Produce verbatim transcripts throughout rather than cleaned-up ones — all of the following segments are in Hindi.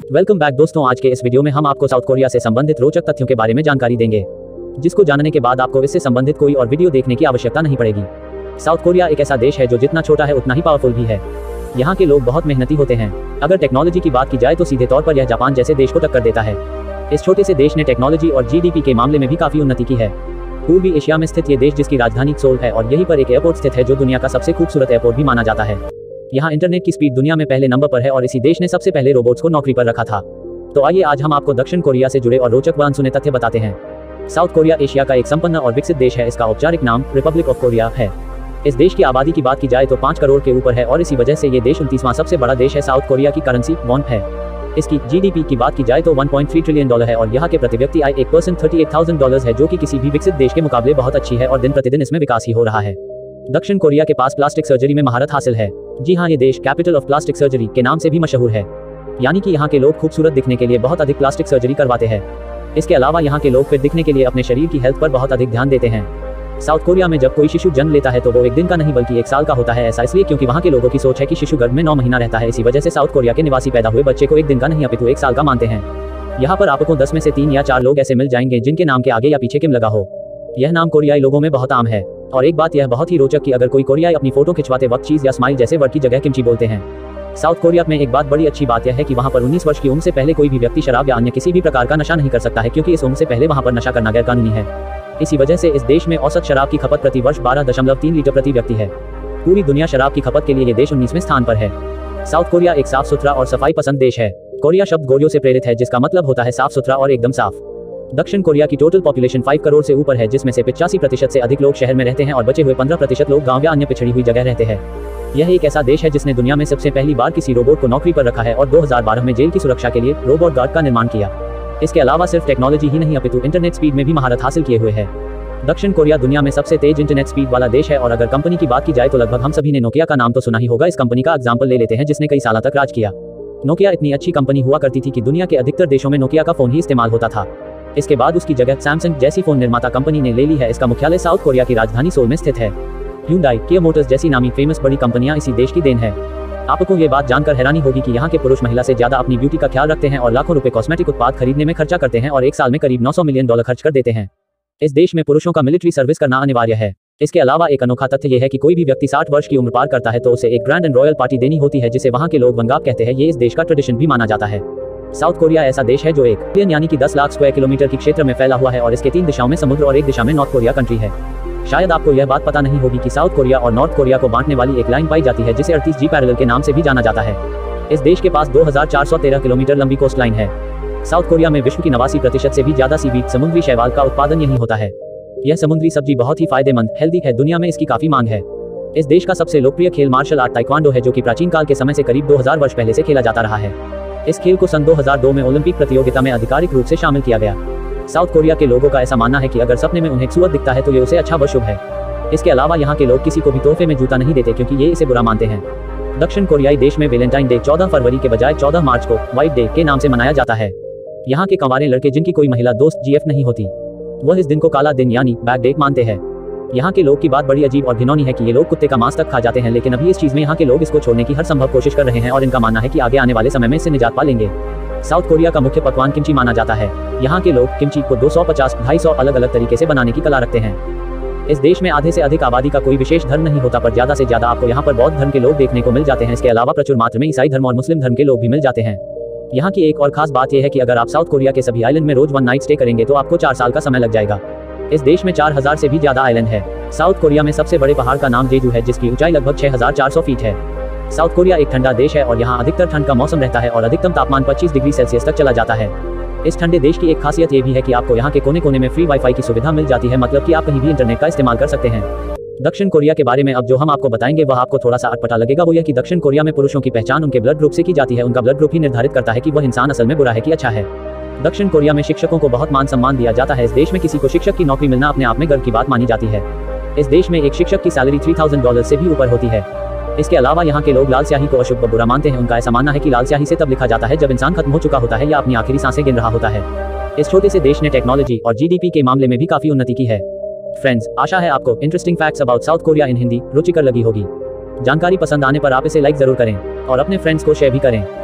वेलकम बैक दोस्तों, आज के इस वीडियो में हम आपको साउथ कोरिया से संबंधित रोचक तथ्यों के बारे में जानकारी देंगे, जिसको जानने के बाद आपको इससे संबंधित कोई और वीडियो देखने की आवश्यकता नहीं पड़ेगी। साउथ कोरिया एक ऐसा देश है जो जितना छोटा है उतना ही पावरफुल भी है। यहाँ के लोग बहुत मेहनती होते हैं। अगर टेक्नोलॉजी की बात की जाए तो सीधे तौर पर यह जापान जैसे देश को टक्कर देता है। इस छोटे से देश ने टेक्नोलॉजी और जीडीपी के मामले में भी काफी उन्नति की है। पूर्वी एशिया में स्थित ये देश, जिसकी राजधानी सोल है और यहीं पर एक एयरपोर्ट स्थित है जो दुनिया का सबसे खूबसूरत एयरपोर्ट भी माना जाता है। यहाँ इंटरनेट की स्पीड दुनिया में पहले नंबर पर है और इसी देश ने सबसे पहले रोबोट्स को नौकरी पर रखा था। तो आइए आज हम आपको दक्षिण कोरिया से जुड़े और रोचक व अनसुने तथ्य बताते हैं। साउथ कोरिया एशिया का एक संपन्न और विकसित देश है। इसका औपचारिक नाम रिपब्लिक ऑफ कोरिया है। इस देश की आबादी की बात की जाए तो पाँच करोड़ के ऊपर है और इसी वजह से ये देश उनतीसवां सबसे बड़ा देश है। साउथ कोरिया की करेंसी वॉन है। इसकी जीडीपी की बात की जाए तो one point three trillion dollar है और यहाँ के प्रति व्यक्ति आय एक percent thirty eight thousand dollar है, जो कि किसी भी विकसित देश के मुकाबले बहुत अच्छी है और दिन प्रतिदिन इसमें विकास ही हो रहा है। दक्षिण कोरिया के पास प्लास्टिक सर्जरी में महारत हासिल है। जी हाँ, ये देश कैपिटल ऑफ प्लास्टिक सर्जरी के नाम से भी मशहूर है, यानी कि यहाँ के लोग खूबसूरत दिखने के लिए बहुत अधिक प्लास्टिक सर्जरी करवाते हैं। इसके अलावा यहाँ के लोग फिट दिखने के लिए अपने शरीर की हेल्थ पर बहुत अधिक ध्यान देते हैं। साउथ कोरिया में जब कोई शिशु जन्म लेता है तो वो एक दिन का नहीं बल्कि एक साल का होता है। ऐसा इसलिए क्योंकि वहाँ के लोगों की सोच है कि शिशु गर्भ में नौ महीना रहता है। इसी वजह से साउथ कोरिया के निवासी पैदा हुए बच्चे को एक दिन का नहीं अपितु एक साल का मानते हैं। यहाँ पर आपको दस में से तीन या चार लोग ऐसे मिल जाएंगे जिनके नाम के आगे या पीछे किम लगा हो। यह नाम कोरियाई लोगों में बहुत आम है। और एक बात यह बहुत ही रोचक कि अगर कोई कोरियाई अपनी फोटो खिंचवाते वक्त चीज या स्माइल जैसे वर्ड की जगह किमची बोलते हैं। साउथ कोरिया में एक बात बड़ी अच्छी बात यह है कि वहाँ पर उन्नीस वर्ष की उम्र से पहले कोई भी व्यक्ति शराब या अन्य किसी भी प्रकार का नशा नहीं कर सकता है, क्योंकि इस उम्र से पहले वहाँ पर नशा करना गैरकानूनी है। इसी वजह से इस देश में औसत शराब की खपत प्रति वर्ष बारह दशमलव तीन लीटर प्रति व्यक्ति है। पूरी दुनिया शराब की खपत के लिए ये देश उन्नीसवें स्थान पर है। साउथ कोरिया एक साफ सुथरा और सफाई पसंद देश है। कोरिया शब्द गोरियो से प्रेरित है, जिसका मतलब होता है साफ सुथरा और एकदम साफ। दक्षिण कोरिया की टोटल पॉपुलेशन पाँच करोड़ से ऊपर है, जिसमें से पचासी प्रतिशत से अधिक लोग शहर में रहते हैं और बचे हुए पंद्रह प्रतिशत लोग गाँव या अन्य पिछड़ी हुई जगह रहते हैं। यह एक ऐसा देश है जिसने दुनिया में सबसे पहली बार किसी रोबोट को नौकरी पर रखा है और दो हज़ार बारह में जेल की सुरक्षा के लिए रोबोट गार्ड का निर्माण किया। इसके अलावा सिर्फ टेक्नोलॉजी ही नहीं अपितु इंटरनेट स्पीड में भी महारत हासिल किए हुए है। दक्षिण कोरिया दुनिया में सबसे तेज इंटरनेट स्पीड वाला देश है। और अगर कंपनी की बात की जाए तो लगभग हम सभी ने नोकिया का नाम तो सुना ही होगा। इस कंपनी का एग्जाम्पल ले लेते हैं, जिसने कई सालों तक राज किया। नोकिया इतनी अच्छी कंपनी हुआ करती थी कि दुनिया के अधिकतर देशों में नोकिया का फोन ही इस्तेमाल होता था। इसके बाद उसकी जगह सैमसंग जैसी फोन निर्माता कंपनी ने ले ली है। इसका मुख्यालय साउथ कोरिया की राजधानी सोल में स्थित है। ह्यूंडई, किया मोटर्स जैसी नामी फेमस बड़ी कंपनियां इसी देश की देन है। आपको ये बात जानकर हैरानी होगी कि यहाँ के पुरुष महिला से ज्यादा अपनी ब्यूटी का ख्याल रखते हैं और लाखों रुपए कॉस्मेटिक उत्पाद खरीदने में खर्चा करते हैं और एक साल में करीब नौ सौ मिलियन डॉलर खर्च कर देते हैं। इस देश में पुरुषों का मिलिट्री सर्विस करना अनिवार्य है। इसके अलावा एक अनोखा तथ्य यह है कि कोई भी व्यक्ति साठ वर्ष की उम्र पार करता है तो उसे एक ग्रैंड एंड रॉयल पार्टी देनी होती है, जिसे वहाँ के लोग वंगाप कहते हैं। ये इस देश का ट्रेडिशन भी माना जाता है। साउथ कोरिया ऐसा देश है जो एक बिलियन यानी कि दस लाख स्क्वायर किलोमीटर की क्षेत्र में फैला हुआ है और इसके तीन दिशाओं में समुद्र और एक दिशा में नॉर्थ कोरिया कंट्री है। शायद आपको यह बात पता नहीं होगी कि साउथ कोरिया और नॉर्थ कोरिया को बांटने वाली एक लाइन पाई जाती है, जिसे अड़तीस जी पैरेलल के नाम से भी जाना जाता है। इस देश के पास दो हज़ार चार सौ तेरह किलोमीटर लंबी कोस्ट लाइन है। साउथ कोरिया में विश्व की नवासी प्रतिशत से भी ज्यादा सीवीड समुद्री शैवाल का उत्पादन यही होता है। यह समुद्री सब्जी बहुत ही फायदेमंद हेल्दी है। दुनिया में इसकी काफी मांग है। इस देश का सबसे लोकप्रिय खेल मार्शल आर्ट ताइक्वांडो है, जो कि प्राचीन काल के समय से करीब दो हज़ार वर्ष पहले से खेला जाता रहा है। इस खेल को सन दो हज़ार दो में ओलंपिक प्रतियोगिता में आधिकारिक रूप से शामिल किया गया। साउथ कोरिया के लोगों का ऐसा मानना है कि अगर सपने में उन्हें सूअर दिखता है तो ये उसे अच्छा व शुभ है। इसके अलावा यहाँ के लोग किसी को भी तोहफे में जूता नहीं देते, क्योंकि ये इसे बुरा मानते हैं। दक्षिण कोरियाई देश में वैलेंटाइन डे चौदह फरवरी के बजाय चौदह मार्च को व्हाइट डे के नाम से मनाया जाता है। यहाँ के कंवारे लड़के जिनकी कोई महिला दोस्त जीएफ नहीं होती, वह इस दिन को काला दिन यानी बैड डे मानते हैं। यहाँ के लोग की बात बड़ी अजीब और घिनौनी है कि ये लोग कुत्ते का मांस तक खा जाते हैं, लेकिन अभी इस चीज में यहाँ के लोग इसको छोड़ने की हर संभव कोशिश कर रहे हैं और इनका मानना है कि आगे आने वाले समय में इससे निजात पा लेंगे। साउथ कोरिया का मुख्य पकवान किमची माना जाता है। यहाँ के लोग किमची को दो सौ पचास ढाई सौ अलग अलग तरीके से बनाने की कला रखते हैं। इस देश में आधे से अधिक आबादी का कोई विशेष धर्म नहीं होता, पर ज्यादा से ज्यादा आपको यहाँ पर बौद्ध धर्म के लोग देखने को मिल जाते हैं। इसके अलावा प्रचुर मात्रा में ईसाई धर्म और मुस्लिम धर्म के लोग भी मिल जाते हैं। यहाँ की एक और खास बात यह है कि अगर आप साउथ कोरिया के सभी आइलैंड में रोज वन नाइट स्टे करेंगे तो आपको चार साल का समय लग जाएगा। इस देश में चार हज़ार से भी ज्यादा आइलैंड है। साउथ कोरिया में सबसे बड़े पहाड़ का नाम जेजू है, जिसकी ऊंचाई लगभग छह हज़ार चार सौ फीट है। साउथ कोरिया एक ठंडा देश है और यहाँ अधिकतर ठंड का मौसम रहता है और अधिकतम तापमान पच्चीस डिग्री सेल्सियस तक चला जाता है। इस ठंडे देश की एक खासियत ये भी है कि आपको यहाँ के कोने कोने में फ्री वाईफाई की सुविधा मिल जाती है, मतलब कि आप कहीं भी इंटरनेट का इस्तेमाल कर सकते हैं। दक्षिण कोरिया के बारे में अब जो हम आपको बताएंगे वह आपको थोड़ा सा अटपटा लगेगा। वो यह कि दक्षिण कोरिया में पुरुषों की पहचान उनके ब्लड ग्रुप से की जाती है। उनका ब्लड ग्रुप ही निर्धारित करता है कि वह इंसान असल में बुरा है कि अच्छा है। दक्षिण कोरिया में शिक्षकों को बहुत मान सम्मान दिया जाता है। इस देश में किसी को शिक्षक की नौकरी मिलना अपने आप में गर्व की बात मानी जाती है। इस देश में एक शिक्षक की सैलरी तीन हज़ार डॉलर से भी ऊपर होती है। इसके अलावा यहाँ के लोग लाल स्याही को अशुभ व बुरा मानते हैं। उनका ऐसा मानना है कि लाल स्याही से तब लिखा जाता है जब इंसान खत्म हो चुका होता है या अपनी आखिरी सांसें गिन रहा होता है। इस छोटे से देश ने टेक्नोलॉजी और जीडीपी के मामले में भी काफी उन्नति की है। फ्रेंड्स, आशा है आपको interesting facts about South Korea in Hindi रुचिकर लगी होगी। जानकारी पसंद आने पर आप इसे लाइक जरूर करें और अपने फ्रेंड्स को शेयर भी करें।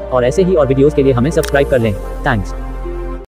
और ऐसे ही और वीडियोस के लिए हमें सब्सक्राइब कर लें। थैंक्स।